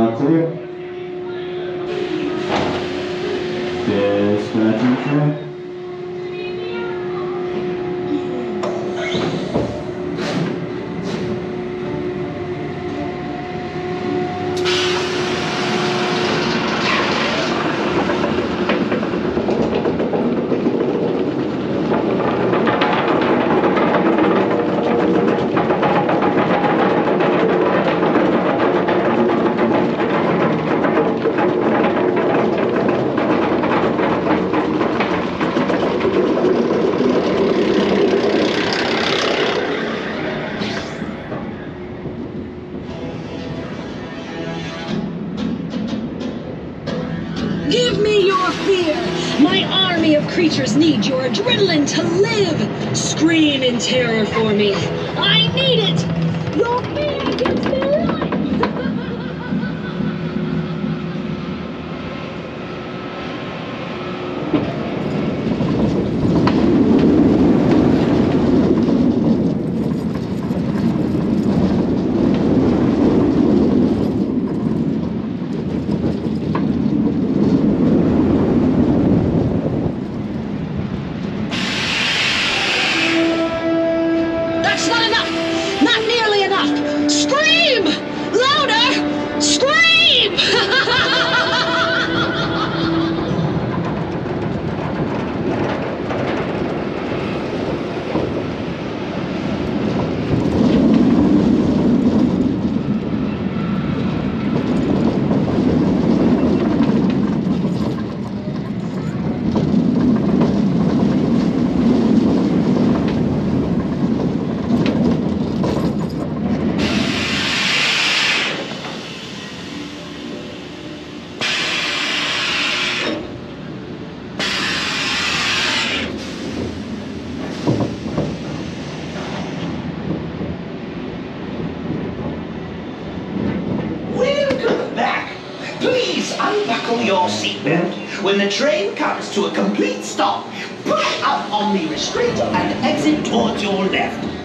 All clear. Dispatching train. Give me your fear! My army of creatures need your adrenaline to live! Scream in terror for me! I need it! Your fear gives me life! That's not enough! Not nearly enough! Scream! Louder! Scream! Welcome back. Please unbuckle your seatbelt. When the train comes to a complete stop, push up on the restraint and exit towards your left.